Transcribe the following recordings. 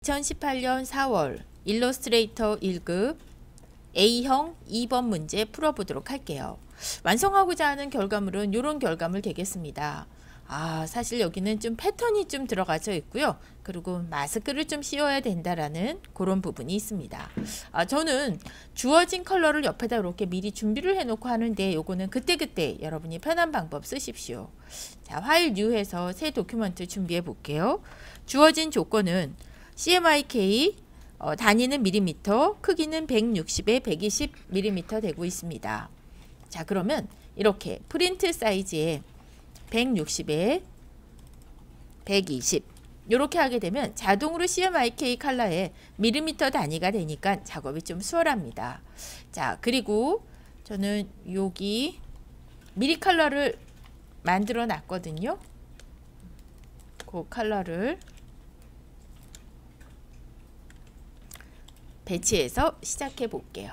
2018년 4월 일러스트레이터 1급 A형 2번 문제 풀어보도록 할게요. 완성하고자 하는 결과물은 이런 결과물 되겠습니다. 사실 여기는 좀 패턴이 좀 들어가져 있고요. 그리고 마스크를 좀 씌워야 된다라는 그런 부분이 있습니다. 저는 주어진 컬러를 옆에다 이렇게 미리 준비를 해놓고 하는데 요거는 그때그때 여러분이 편한 방법 쓰십시오. 자, 파일 뉴해서 새 도큐먼트 준비해 볼게요. 주어진 조건은 CMYK 단위는 밀리미터, 크기는 160에 120mm 되고 있습니다. 자, 그러면 이렇게 프린트 사이즈에 160에 120 이렇게 하게 되면 자동으로 CMYK 컬러에 밀리미터 단위가 되니까 작업이 좀 수월합니다. 자, 그리고 저는 여기 미리 컬러를 만들어 놨거든요. 그 컬러를 배치해서 시작해 볼게요.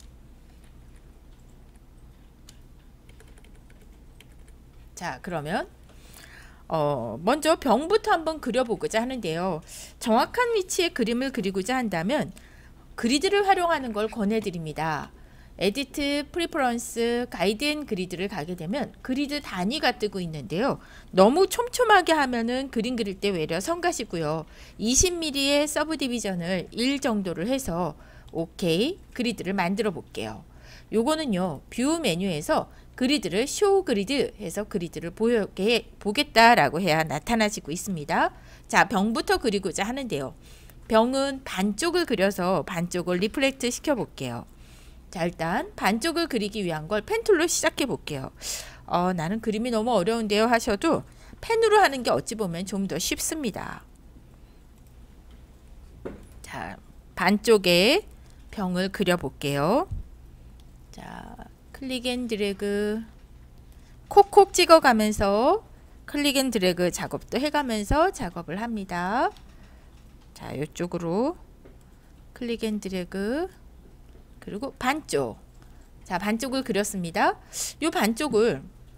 자, 그러면 먼저 병부터 한번 그려보고자 하는데요. 정확한 위치에 그림을 그리고자 한다면 그리드를 활용하는 걸 권해드립니다. 에디트, 프리퍼런스, 가이드 앤 그리드를 가게 되면 그리드 단위가 뜨고 있는데요. 너무 촘촘하게 하면은 그림 그릴 때 외려 성가시고요. 20mm의 서브 디비전을 1 정도를 해서 오케이 그리드를 만들어 볼게요. 요거는요, 뷰 메뉴에서 그리드를 쇼 그리드 해서 그리드를 보겠다라고 해야 나타나지고 있습니다. 자, 병부터 그리고자 하는데요. 병은 반쪽을 그려서 반쪽을 리플렉트 시켜 볼게요. 자, 일단 반쪽을 그리기 위한 걸 펜툴로 시작해 볼게요. 나는 그림이 너무 어려운데요 하셔도 펜으로 하는 게 어찌 보면 좀 더 쉽습니다. 자, 반쪽에 병을 그려 볼게요. 자, 클릭 앤 드래그 콕콕 찍어가면서 클릭 앤 드래그 작업도 해가면서 작업을 합니다. 자, 이쪽으로 클릭 앤 드래그 그리고 반쪽. 자, 반쪽을 그렸습니다. 이 반쪽을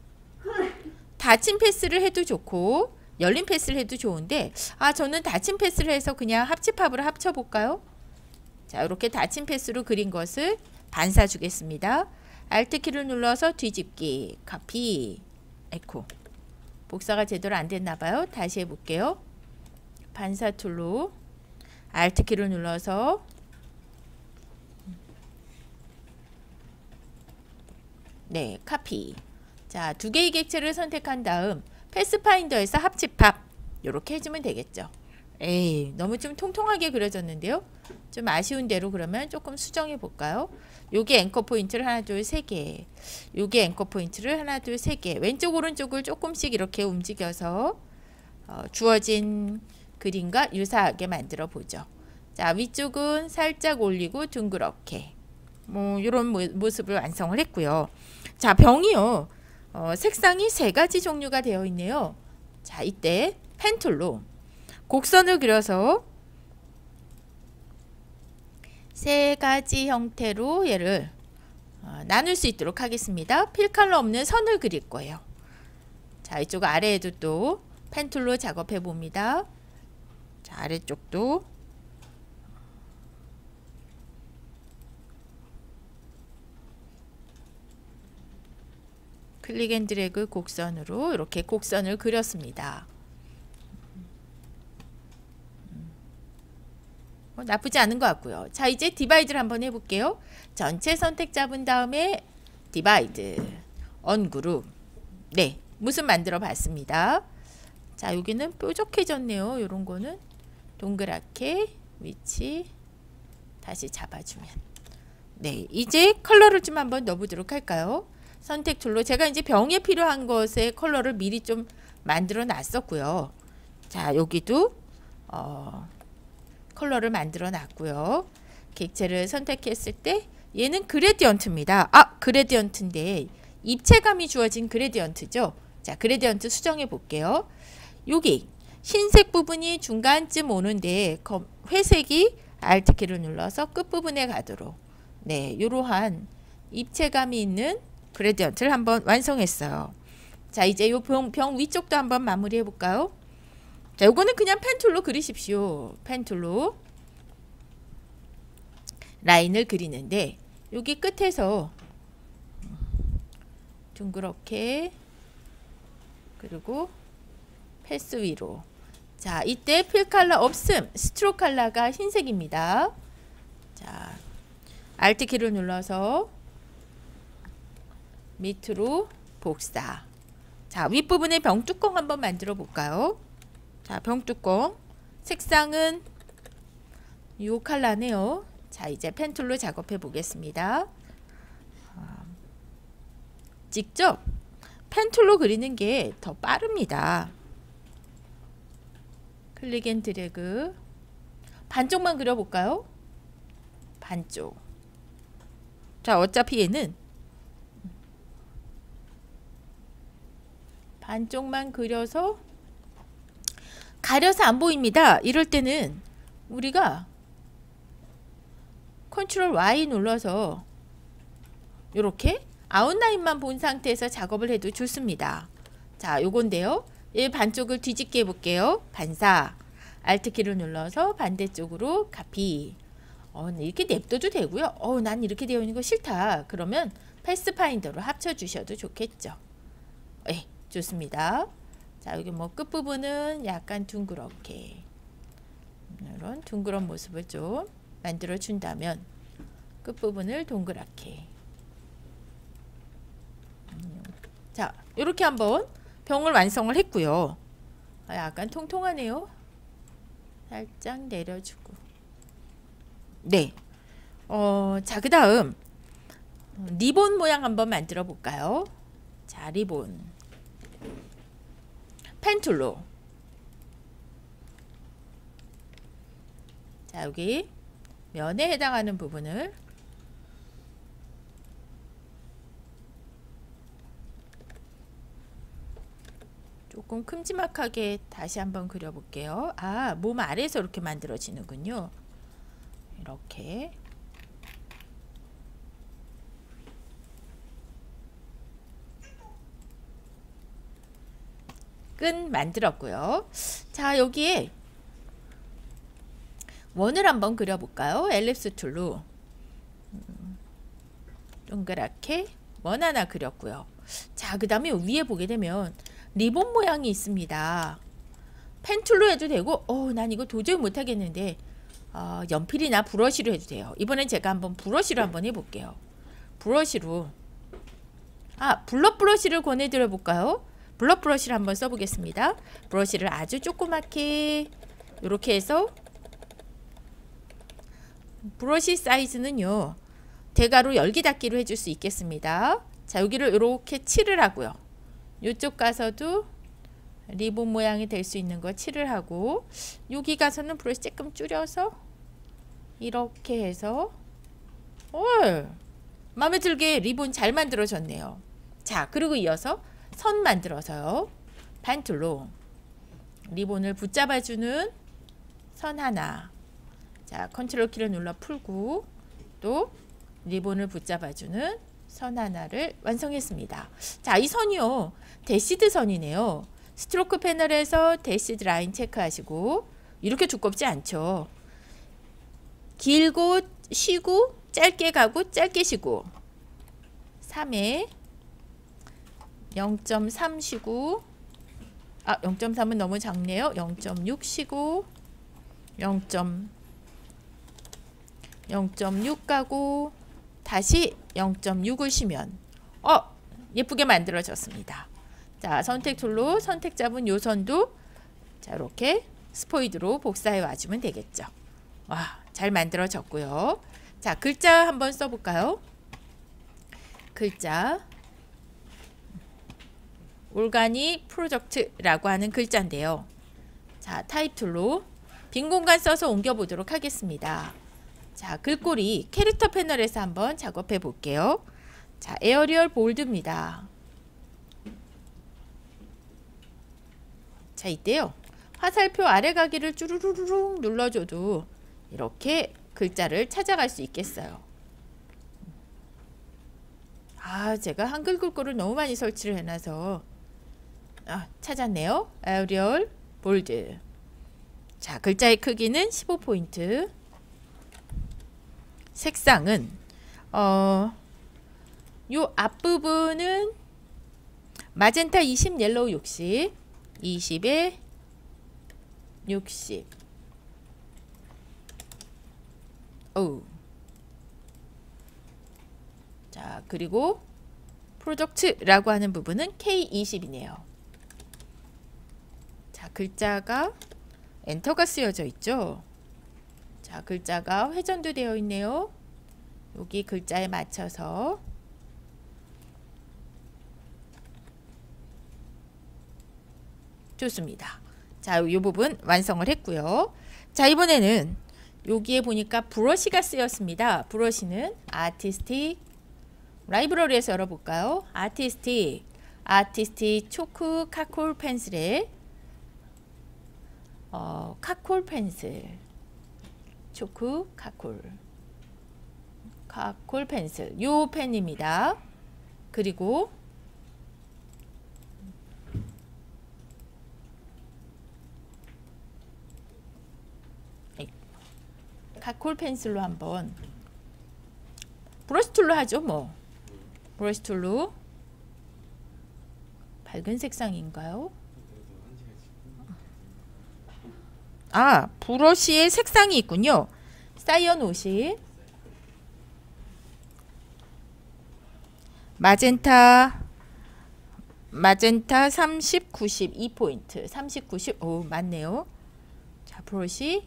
닫힌 패스를 해도 좋고 열린 패스를 해도 좋은데 저는 닫힌 패스를 해서 그냥 합집합으로 합쳐볼까요? 자, 이렇게 닫힌 패스로 그린 것을 반사 주겠습니다. Alt키를 눌러서 뒤집기, 카피, 에코. 복사가 제대로 안 됐나봐요. 다시 해볼게요. 반사 툴로 Alt키를 눌러서 네, 카피. 자, 두 개의 객체를 선택한 다음 패스파인더에서 합집합 이렇게 해주면 되겠죠. 에이, 너무 좀 통통하게 그려졌는데요. 좀 아쉬운 대로 그러면 조금 수정해 볼까요? 여기 앵커 포인트를 하나, 둘, 세 개. 여기 앵커 포인트를 하나, 둘, 세 개. 왼쪽, 오른쪽을 조금씩 이렇게 움직여서 주어진 그림과 유사하게 만들어 보죠. 자, 위쪽은 살짝 올리고 둥그렇게. 이런 모습을 완성을 했고요. 자, 병이요. 색상이 세 가지 종류가 되어 있네요. 자, 이때 펜툴로 곡선을 그려서 세 가지 형태로 얘를 나눌 수 있도록 하겠습니다. 필컬러 없는 선을 그릴 거예요. 자, 이쪽 아래에도 또 펜툴로 작업해 봅니다. 자, 아래쪽도 클릭 앤 드래그 곡선으로 이렇게 곡선을 그렸습니다. 나쁘지 않은 것 같고요. 자, 이제 디바이드를 한번 해볼게요. 전체 선택 잡은 다음에 디바이드, 언그룹. 네, 무슨 만들어 봤습니다. 자, 여기는 뾰족해졌네요. 이런 거는 동그랗게 위치 다시 잡아주면. 네, 이제 컬러를 좀 한번 넣어보도록 할까요? 선택 툴로 제가 이제 병에 필요한 것의 컬러를 미리 좀 만들어 놨었고요. 자, 여기도 컬러를 만들어 놨고요. 객체를 선택했을 때 얘는 그레디언트입니다. 그레디언트인데 입체감이 주어진 그레디언트죠. 자, 그레디언트 수정해 볼게요. 여기 흰색 부분이 중간쯤 오는데 회색이 Alt키를 눌러서 끝부분에 가도록 네, 이러한 입체감이 있는 그레디언트를 한번 완성했어요. 자, 이제 요 병 위쪽도 한번 마무리해 볼까요? 자, 요거는 그냥 펜툴로 그리십시오. 펜툴로 라인을 그리는데 여기 끝에서 둥그렇게 그리고 패스 위로. 자, 이때 필 컬러 없음. 스트로크 컬러가 흰색입니다. 자, Alt 키를 눌러서 밑으로 복사. 자, 윗부분에 병뚜껑 한번 만들어 볼까요? 자, 병뚜껑 색상은 이 컬러네요. 자, 이제 펜툴로 작업해 보겠습니다. 직접 펜툴로 그리는 게 더 빠릅니다. 클릭 앤 드래그. 반쪽만 그려볼까요? 반쪽. 자, 어차피 얘는 반쪽만 그려서 가려서 안 보입니다. 이럴 때는 우리가 컨트롤 Y 눌러서 이렇게 아웃라인만 본 상태에서 작업을 해도 좋습니다. 자, 요건데요. 이 반쪽을 뒤집게 해볼게요. 반사. Alt 키를 눌러서 반대쪽으로 카피. 이렇게 냅둬도 되고요. 난 이렇게 되어 있는 거 싫다. 그러면 패스파인더로 합쳐주셔도 좋겠죠. 네, 좋습니다. 자, 여기 뭐 끝부분은 약간 둥그렇게 이런 둥그런 모습을 좀 만들어 준다면 끝부분을 동그랗게. 자, 이렇게 한번 병을 완성을 했고요. 약간 통통하네요. 살짝 내려주고. 네. 자, 그 다음 리본 모양 한번 만들어 볼까요? 자, 리본 펜툴로. 자, 여기 면에 해당하는 부분을 조금 큼지막하게 다시 한번 그려볼게요. 몸 아래에서 이렇게 만들어지는군요. 이렇게. 끈 만들었고요. 자, 여기에 원을 한번 그려볼까요? 엘립스 툴로 동그랗게 원 하나 그렸고요. 자, 그 다음에 위에 보게 되면 리본 모양이 있습니다. 펜 툴로 해도 되고 난 이거 도저히 못하겠는데 연필이나 브러쉬로 해도 돼요. 이번엔 제가 한번 브러쉬로 한번 해볼게요. 브러쉬로 블럭 브러쉬를 권해드려 볼까요? 블럭 브러쉬를 한번 써보겠습니다. 브러쉬를 아주 조그맣게 이렇게 해서 브러쉬 사이즈는요 대가로 열기 닫기로 해줄 수 있겠습니다. 자, 여기를 이렇게 칠을 하고요. 이쪽 가서도 리본 모양이 될 수 있는 거 칠을 하고, 여기 가서는 브러쉬 조금 줄여서 이렇게 해서 마음에 들게 리본 잘 만들어졌네요. 자, 그리고 이어서 선 만들어서요. 펜툴로 리본을 붙잡아주는 선 하나. 자, 컨트롤 키를 눌러 풀고 또 리본을 붙잡아주는 선 하나를 완성했습니다. 자, 이 선이요 대시드 선이네요. 스트로크 패널에서 대시드 라인 체크하시고, 이렇게 두껍지 않죠. 길고 쉬고 짧게 가고 짧게 쉬고 3에 0.3 쉬고 0.3은 너무 작네요. 0.6 쉬고 0.6 가고 다시 0.6을 쉬면 예쁘게 만들어졌습니다. 자, 선택 툴로 선택 잡은 요 선도 자, 이렇게 스포이드로 복사해 와주면 되겠죠. 와, 잘 만들어졌고요. 자, 글자 한번 써볼까요? 글자 올가니 프로젝트라고 하는 글자인데요. 자, 타입 툴로 빈 공간 써서 옮겨보도록 하겠습니다. 자, 글꼴이 캐릭터 패널에서 한번 작업해 볼게요. 자, 에어리얼 볼드입니다. 자, 이때요 화살표 아래 가기를 쭈루루룩 눌러줘도 이렇게 글자를 찾아갈 수 있겠어요. 제가 한글 글꼴을 너무 많이 설치를 해놔서 찾았네요. 에어리얼 볼드. 자, 글자의 크기는 15포인트. 색상은 요 앞부분은 마젠타 20, 옐로우 60, 20에 60. 자, 그리고 프로덕트라고 하는 부분은 K20이네요. 자, 글자가 엔터가 쓰여져 있죠. 자, 글자가 회전도 되어 있네요. 여기 글자에 맞춰서 좋습니다. 자, 이 부분 완성을 했고요. 자, 이번에는 여기에 보니까 브러쉬가 쓰였습니다. 브러쉬는 아티스틱 라이브러리에서 열어볼까요? 아티스틱 초크 카콜 펜슬에 카콜 펜슬 초크 카콜 펜슬 요 펜입니다. 그리고 카콜 펜슬로 한번 브러쉬 툴로 하죠. 뭐 브러쉬 툴로 밝은 색상인가요? 아, 브러쉬의 색상이 있군요. 사이언 50, 마젠타 30, 90 2포인트 30, 90. 오, 맞네요. 자, 브러쉬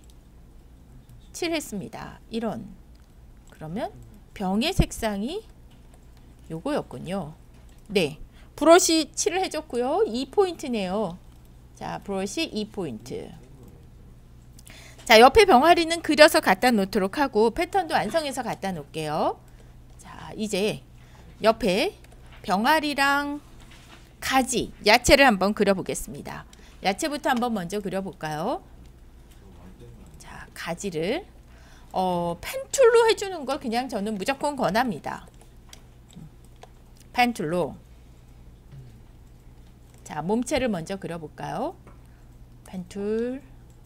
칠했습니다. 이런. 그러면 병의 색상이 요거였군요. 네, 브러쉬 칠을 해줬고요. 2포인트네요. 자, 브러쉬 2포인트. 자, 옆에 병아리는 그려서 갖다 놓도록 하고 패턴도 완성해서 갖다 놓을게요. 자, 이제 옆에 병아리랑 가지, 야채를 한번 그려보겠습니다. 야채부터 한번 먼저 그려볼까요? 자, 가지를 펜툴로 해주는 걸 그냥 저는 무조건 권합니다. 펜툴로. 자, 몸체를 먼저 그려볼까요? 펜툴.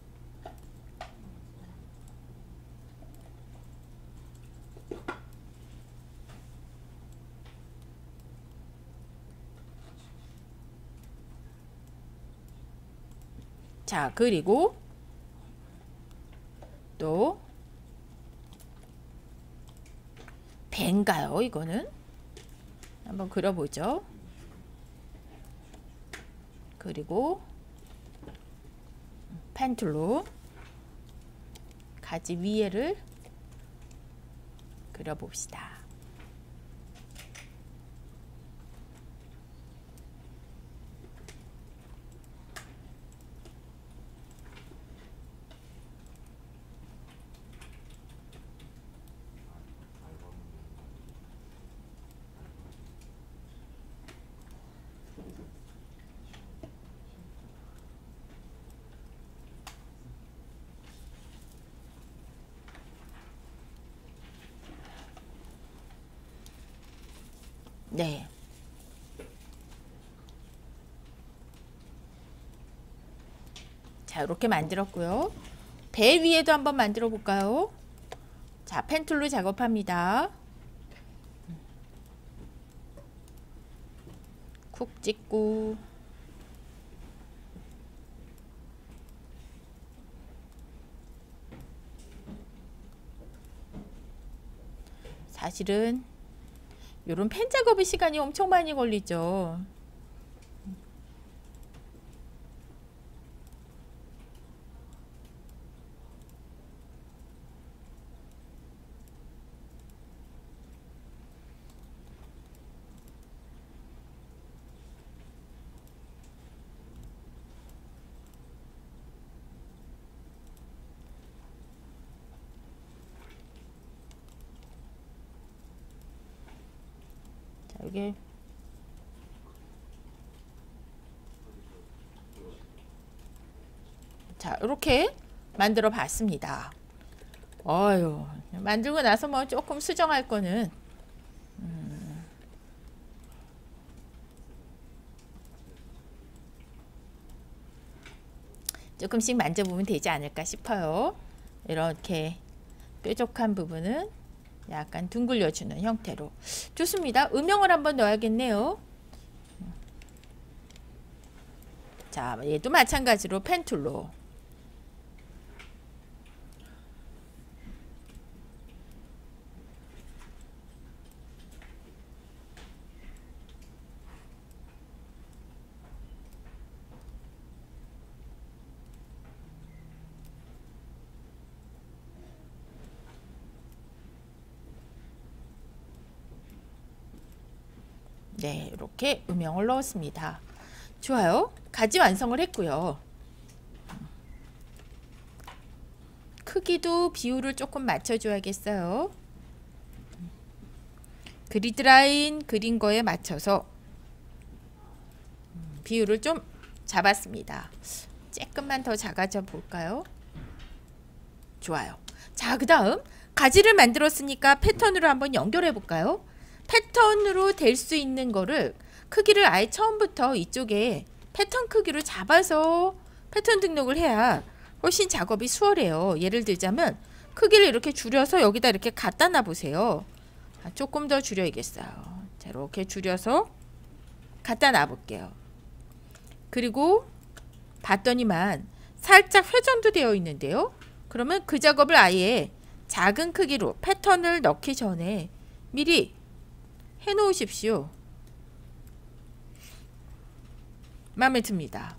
자, 그리고 또 배인가요? 이거는 한번 그려보죠. 그리고 펜툴로 가지 위에를 그려봅시다. 네. 자, 이렇게 만들었고요. 배 위에도 한번 만들어 볼까요? 자, 펜툴로 작업합니다. 쿡 찍고 사실은 요런 펜 작업의 시간이 엄청 많이 걸리죠. 자, 여기 자, 이렇게 만들어 봤습니다. 만들고 나서 뭐 조금 수정할 거는 조금씩 만져보면 되지 않을까 싶어요. 이렇게 뾰족한 부분은 약간 둥글려주는 형태로. 좋습니다. 음영을 한번 넣어야겠네요. 자, 얘도 마찬가지로 펜툴로. 네, 이렇게 음영을 넣었습니다. 좋아요. 가지 완성을 했고요. 크기도 비율을 조금 맞춰줘야겠어요. 그리드라인 그린 거에 맞춰서 비율을 좀 잡았습니다. 조금만 더 작아져 볼까요? 좋아요. 자, 그 다음 가지를 만들었으니까 패턴으로 한번 연결해 볼까요? 패턴으로 될 수 있는 거를 크기를 아예 처음부터 이쪽에 패턴 크기로 잡아서 패턴 등록을 해야 훨씬 작업이 수월해요. 예를 들자면 크기를 이렇게 줄여서 여기다 이렇게 갖다 놔 보세요. 조금 더 줄여야겠어요. 자, 이렇게 줄여서 갖다 놔 볼게요. 그리고 봤더니만 살짝 회전도 되어 있는데요. 그러면 그 작업을 아예 작은 크기로 패턴을 넣기 전에 미리 해 놓으십시오. 마음에 듭니다.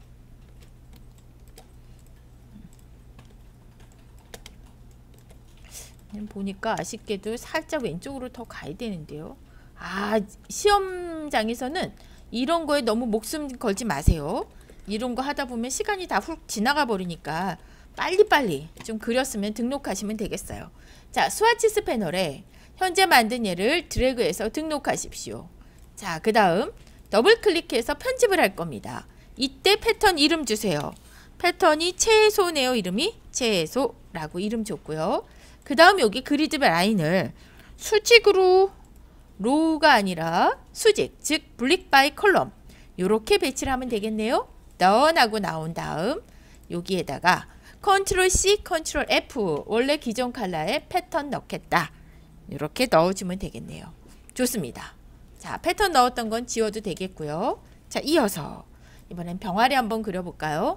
보니까 아쉽게도 살짝 왼쪽으로 더 가야 되는데요. 아, 시험장에서는 이런 거에 너무 목숨 걸지 마세요. 이런 거 하다 보면 시간이 다 훅 지나가 버리니까 빨리빨리 좀 그렸으면 등록하시면 되겠어요. 자, 스와치스 패널에 현재 만든 예를 드래그해서 등록하십시오. 자, 그 다음 더블 클릭해서 편집을 할 겁니다. 이때 패턴 이름 주세요. 패턴이 최소네요. 이름이 최소라고 이름 줬고요. 그 다음 여기 그리드 라인을 수직으로 로우가 아니라 수직, 즉 블릭 바이 컬럼 이렇게 배치를 하면 되겠네요. done 하고 나온 다음 여기에다가 컨트롤 C, 컨트롤 F 원래 기존 컬러에 패턴 넣겠다. 이렇게 넣어주면 되겠네요. 좋습니다. 자, 패턴 넣었던 건 지워도 되겠고요. 자, 이어서 이번엔 병아리 한번 그려볼까요?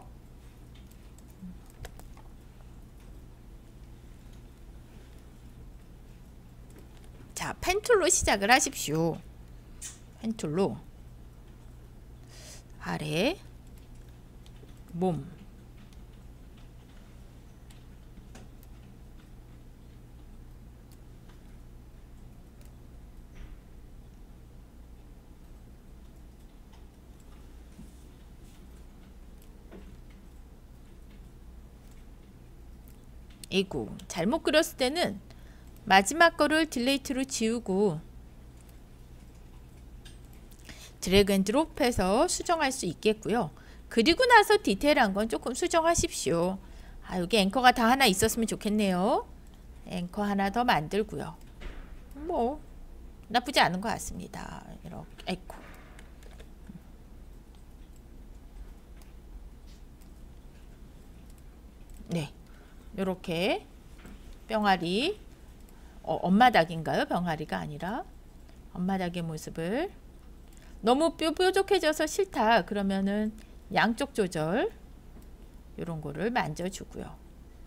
자, 펜툴로 시작을 하십시오. 펜툴로 아래 몸 에이구, 잘못 그렸을 때는 마지막 거를 딜레이트로 지우고 드래그 앤 드롭해서 수정할 수 있겠고요. 그리고 나서 디테일한 건 조금 수정하십시오. 아, 여기 앵커가 다 하나 있었으면 좋겠네요. 앵커 하나 더 만들고요. 뭐 나쁘지 않은 것 같습니다. 이렇게 에코. 네, 이렇게 병아리 엄마 닭인가요? 병아리가 아니라 엄마 닭의 모습을 너무 뾰족해져서 싫다 그러면은 양쪽 조절 이런 거를 만져주고요.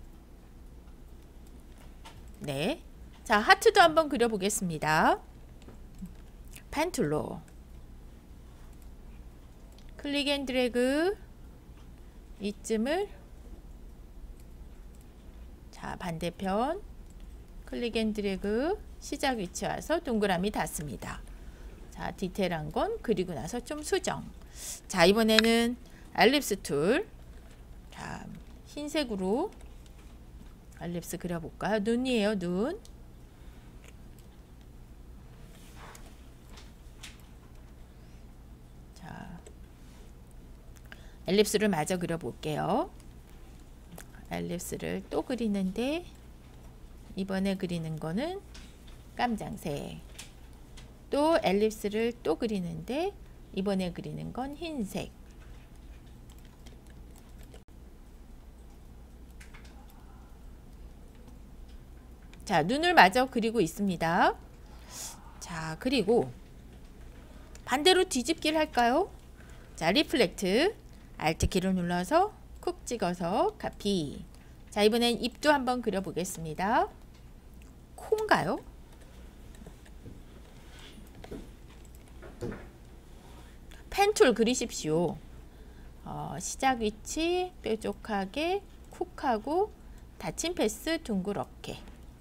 네, 자, 하트도 한번 그려보겠습니다. 펜툴로 클릭 앤 드래그 이쯤을 자, 반대편 클릭 앤 드래그 시작 위치 와서 동그라미 닿습니다. 자, 디테일한 건 그리고 나서 좀 수정. 자, 이번에는 엘립스 툴. 자, 흰색으로 엘립스 그려볼까요? 눈이에요, 눈. 자, 엘립스를 마저 그려볼게요. 엘립스를 또 그리는데 이번에 그리는 거는 깜장색. 또 엘립스를 또 그리는데 이번에 그리는 건 흰색. 자, 눈을 마저 그리고 있습니다. 자, 그리고 반대로 뒤집기를 할까요? 자, 리플렉트 Alt 키를 눌러서 쿡 찍어서 카피. 자, 이번엔 입도 한번 그려보겠습니다. 코인가요? 펜툴 그리십시오. 시작 위치 뾰족하게 쿡하고 닫힌 패스 둥그렇게.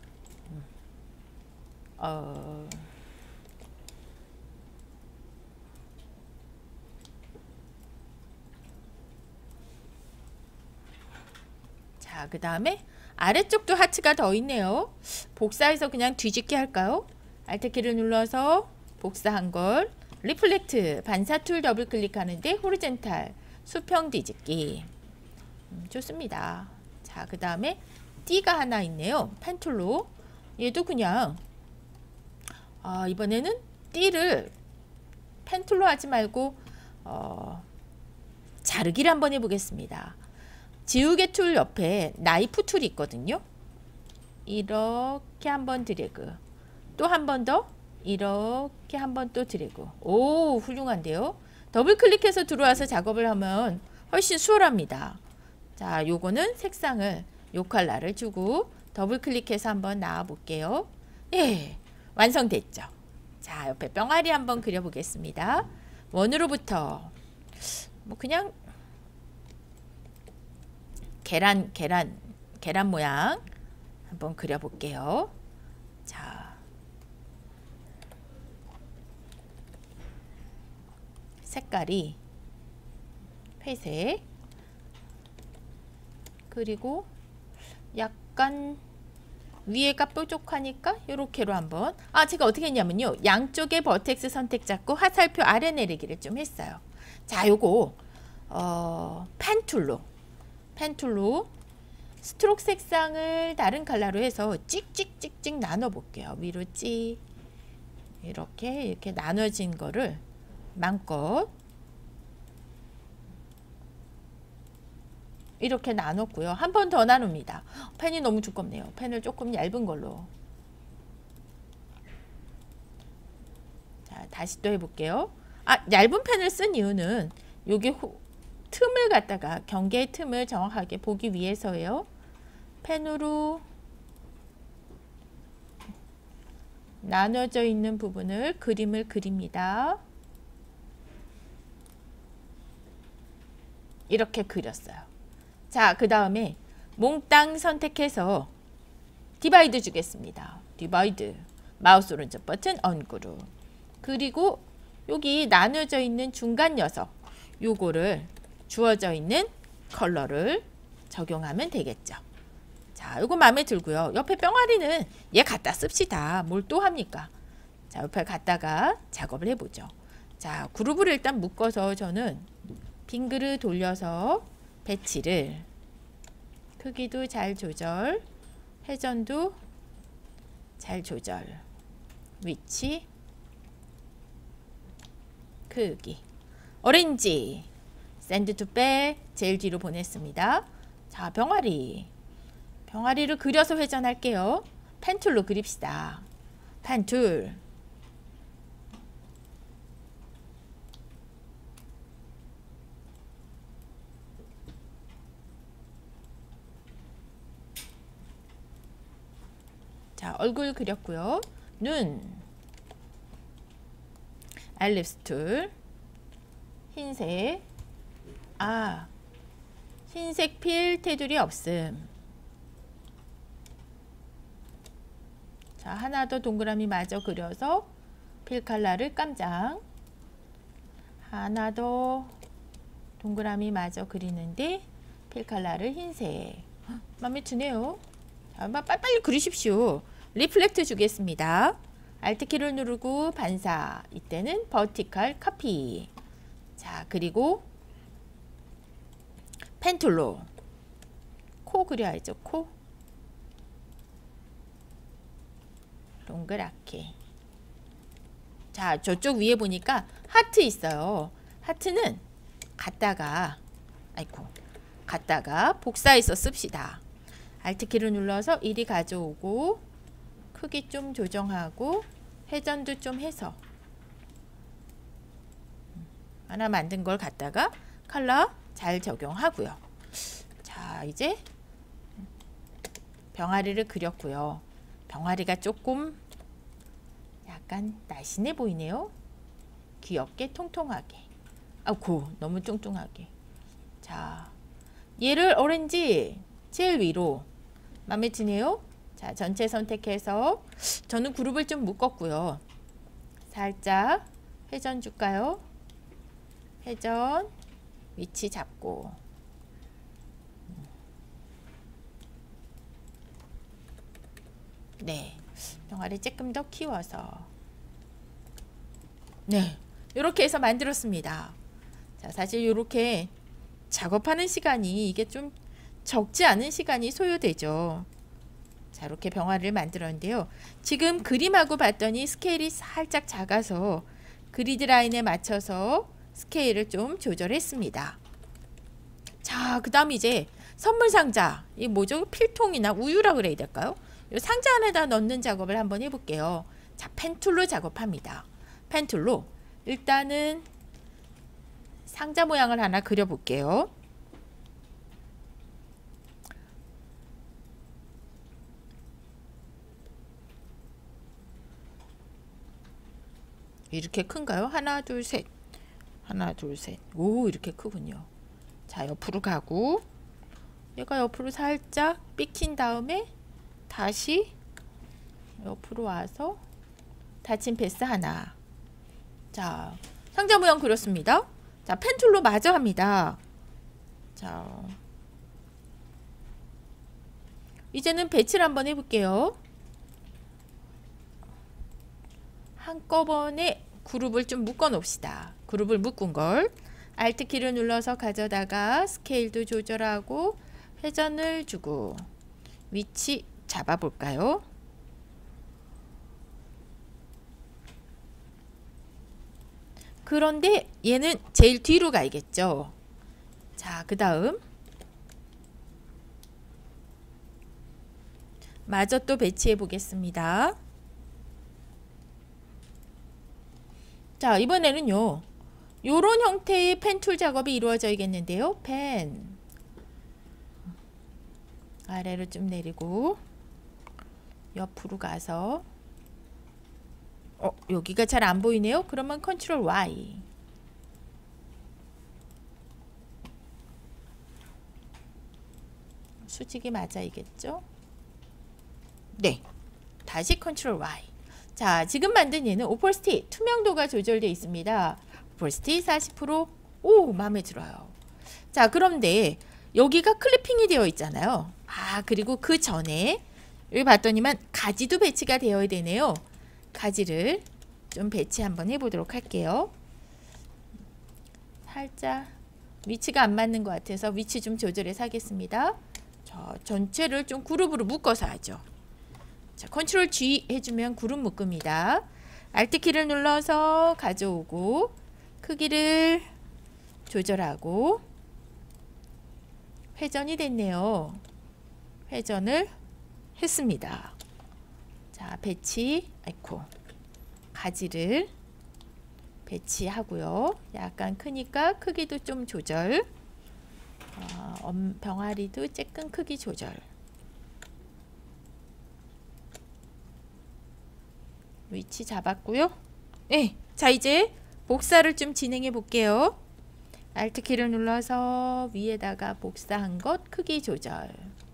자, 그 다음에 아래쪽도 하트가 더 있네요. 복사해서 그냥 뒤집기 할까요? Alt 키를 눌러서 복사한 걸 리플렉트 반사 툴 더블 클릭하는데 호리젠탈 수평 뒤집기. 좋습니다. 자, 그 다음에 띠가 하나 있네요. 펜툴로 얘도 그냥 이번에는 띠를 펜툴로 하지 말고 자르기를 한번 해보겠습니다. 지우개 툴 옆에 나이프 툴이 있거든요. 이렇게 한번 드래그, 또 한 번 더 이렇게 한번 또 드래그. 오, 훌륭한데요. 더블 클릭해서 들어와서 작업을 하면 훨씬 수월합니다. 자, 요거는 색상을 요 컬러를 주고 더블 클릭해서 한번 나와 볼게요. 예, 완성됐죠. 자, 옆에 뿅아리 한번 그려보겠습니다. 원으로부터 뭐 그냥 계란 모양 한번 그려볼게요. 자, 색깔이 회색, 그리고 약간 위에가 뾰족하니까 요렇게로 한번, 제가 어떻게 했냐면요, 양쪽에 버텍스 선택 잡고 화살표 아래 내리기를 좀 했어요. 자, 요거 펜툴로 스트로크 색상을 다른 컬러로 해서 찍찍찍찍 나눠 볼게요. 위로 찍, 이렇게 나눠진 거를 마음껏 이렇게 나눴고요. 한 번 더 나눕니다. 펜이 너무 두껍네요. 펜을 조금 얇은 걸로. 자, 다시 또 해볼게요. 얇은 펜을 쓴 이유는 여기 틈을 갖다가 경계의 틈을 정확하게 보기 위해서예요. 펜으로 나눠져 있는 부분을 그림을 그립니다. 이렇게 그렸어요. 자, 그 다음에 몽땅 선택해서 디바이드 주겠습니다. 디바이드, 마우스 오른쪽 버튼 언그룹. 그리고 여기 나눠져 있는 중간 녀석, 요거를 주어져 있는 컬러를 적용하면 되겠죠. 자, 요거 마음에 들고요. 옆에 뿅아리는 얘 갖다 씁시다. 뭘 또 합니까? 자, 옆에 갖다가 작업을 해보죠. 자, 그룹을 일단 묶어서 저는 빙그르 돌려서 배치를, 크기도 잘 조절, 회전도 잘 조절, 위치, 크기, 오렌지, 샌드 투 백 제일 뒤로 보냈습니다. 자, 병아리를 그려서 회전할게요. 펜툴로 그립시다. 펜툴. 자, 얼굴 그렸고요. 눈, 알립스 툴, 흰색, 흰색 필 테두리 없음. 자, 하나 더 동그라미 마저 그려서 필 컬러를 깜장, 하나 더 동그라미 마저 그리는데 필 컬러를 흰색. 마음에 드네요. 자, 빨리 그리십시오. 리플렉트 주겠습니다. Alt 키를 누르고 반사, 이때는 버티컬 카피. 자, 그리고 펜툴로 코 그려야죠. 코 동그랗게. 자, 저쪽 위에 보니까 하트 있어요. 하트는 갖다가 복사해서 씁시다. Alt 키를 눌러서 이리 가져오고 크기 좀 조정하고 회전도 좀 해서 하나 만든 걸 갖다가 컬러 잘 적용하고요. 자, 이제 병아리를 그렸고요. 병아리가 조금 약간 날씬해 보이네요. 귀엽게 통통하게. 아고 너무 뚱뚱하게. 자, 얘를 오렌지 제일 위로. 마음에 드네요. 자, 전체 선택해서 저는 그룹을 좀 묶었고요. 살짝 회전 줄까요? 회전 위치 잡고 네, 병아리 조금 더 키워서 네, 이렇게 해서 만들었습니다. 자, 사실 이렇게 작업하는 시간이 이게 좀 적지 않은 시간이 소요되죠. 자, 이렇게 병아리를 만들었는데요. 지금 그림하고 봤더니 스케일이 살짝 작아서 그리드 라인에 맞춰서 스케일을 좀 조절했습니다. 자, 그 다음 이제 선물 상자, 이 뭐죠? 필통이나 우유라 그래야 될까요? 이 상자 안에다 넣는 작업을 한번 해볼게요. 자, 펜툴로 작업합니다. 펜툴로 일단은 상자 모양을 하나 그려볼게요. 이렇게 큰가요? 하나, 둘, 셋. 하나, 둘, 셋. 오, 이렇게 크군요. 자, 옆으로 가고 얘가 옆으로 살짝 삐킨 다음에 다시 옆으로 와서 닫힌 패스 하나. 자, 상자 모양 그렸습니다. 자, 펜툴로 마저 합니다. 자, 이제는 배치를 한번 해볼게요. 한꺼번에 그룹을 좀 묶어 놓읍시다. 그룹을 묶은 걸 Alt키를 눌러서 가져다가 스케일도 조절하고 회전을 주고 위치 잡아볼까요? 그런데 얘는 제일 뒤로 가야겠죠. 자, 그 다음 마저 또 배치해 보겠습니다. 자, 이번에는요. 요런 형태의 펜툴 작업이 이루어져야겠는데요. 펜 아래로 좀 내리고 옆으로 가서 여기가 잘 안 보이네요. 그러면 컨트롤 Y. 수직이 맞아야겠죠? 네. 다시 컨트롤 Y. 자, 지금 만든 얘는 오퍼시티 투명도가 조절되어 있습니다. 오퍼시티 40%. 오, 마음에 들어요. 자, 그런데 여기가 클리핑이 되어 있잖아요. 아, 그리고 그 전에 여기 봤더니만 가지도 배치가 되어야 되네요. 가지를 좀 배치 한번 해보도록 할게요. 살짝 위치가 안 맞는 것 같아서 위치 좀 조절해서 하겠습니다. 전체를 좀 그룹으로 묶어서 하죠. 자, 컨트롤 G 해주면 그룹 묶음이다. Alt키를 눌러서 가져오고 크기를 조절하고 회전이 됐네요. 회전을 했습니다. 자, 배치, 아이코, 가지를 배치하고요. 약간 크니까 크기도 좀 조절. 병아리도 조금 크기 조절. 위치 잡았고요. 네, 자, 이제 복사를 좀 진행해 볼게요. Alt키를 눌러서 위에다가 복사한 것 크기 조절.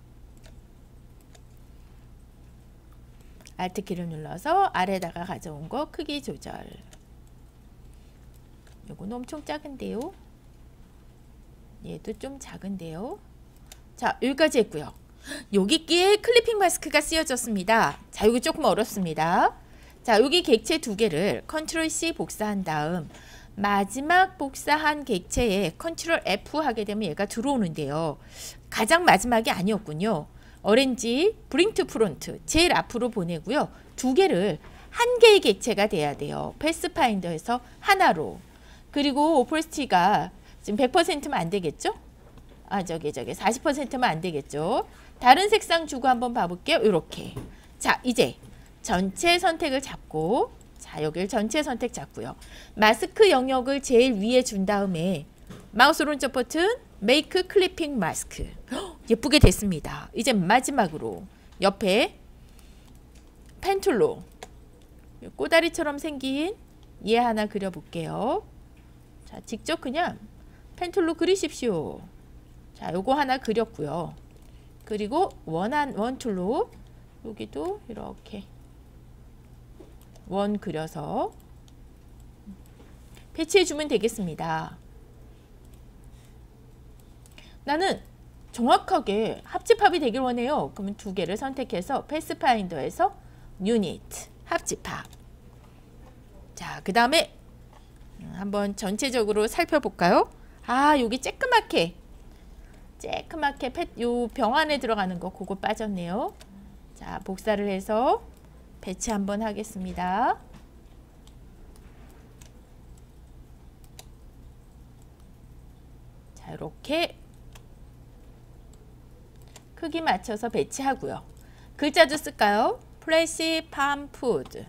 Alt키를 눌러서 아래다가 가져온 거 크기 조절. 요건 엄청 작은데요. 얘도 좀 작은데요. 자, 여기까지 했고요. 여기끼에 클리핑 마스크가 쓰여졌습니다. 자, 여기 조금 어렵습니다. 자, 여기 객체 두 개를 컨트롤 C 복사한 다음 마지막 복사한 객체에 컨트롤 F 하게 되면 얘가 들어오는데요. 가장 마지막이 아니었군요. 오렌지 브링 투 프론트 제일 앞으로 보내고요. 두 개를 한 개의 객체가 돼야 돼요. 패스파인더에서 하나로. 그리고 오퍼시티가 지금 100%면 안 되겠죠? 아, 저기 40%면 안 되겠죠? 다른 색상 주고 한번 봐볼게요. 이렇게. 자, 이제 전체 선택을 잡고, 자, 여기를 전체 선택 잡고요. 마스크 영역을 제일 위에 준 다음에 마우스 오른쪽 버튼 메이크 클리핑 마스크. 예쁘게 됐습니다. 이제 마지막으로 옆에 펜툴로 꼬다리처럼 생긴 얘 하나 그려볼게요. 자, 직접 그냥 펜툴로 그리십시오. 자, 요거 하나 그렸고요. 그리고 원툴로 여기도 이렇게 원 그려서 배치해주면 되겠습니다. 나는 정확하게 합집합이 되길 원해요. 그러면 두 개를 선택해서 패스파인더에서 유닛, 합집합. 자, 그 다음에 한번 전체적으로 살펴볼까요? 아, 여기 쬐끄맣게 요 병 안에 들어가는 거 그거 빠졌네요. 자, 복사를 해서 배치 한번 하겠습니다. 자, 이렇게 크기 맞춰서 배치하고요. 글자도 쓸까요? 플래시 팜 푸드.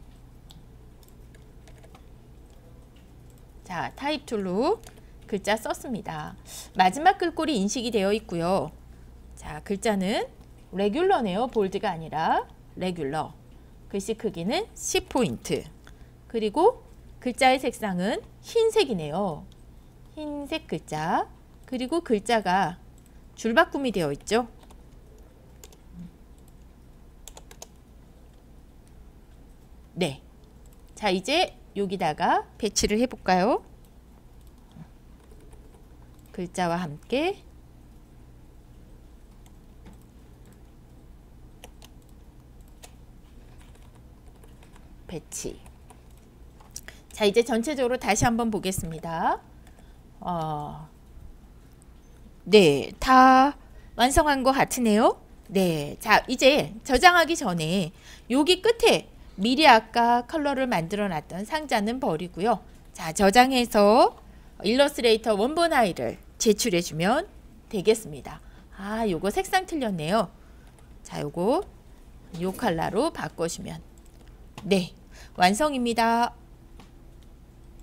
자, 타입 툴로 글자 썼습니다. 마지막 글꼴이 인식이 되어 있고요. 자, 글자는 레귤러네요. 볼드가 아니라 레귤러. 글씨 크기는 10포인트. 그리고 글자의 색상은 흰색이네요. 흰색 글자. 그리고 글자가 줄바꿈이 되어 있죠. 네. 자, 이제 여기다가 배치를 해볼까요? 글자와 함께 배치. 자, 이제 전체적으로 다시 한번 보겠습니다. 네, 다 완성한 것 같으네요. 네, 자, 이제 저장하기 전에 여기 끝에 미리 아까 컬러를 만들어 놨던 상자는 버리고요. 자, 저장해서 일러스트레이터 원본 파일을 제출해 주면 되겠습니다. 아, 요거 색상 틀렸네요. 자, 요거 요 컬러로 바꿔주면 네, 완성입니다.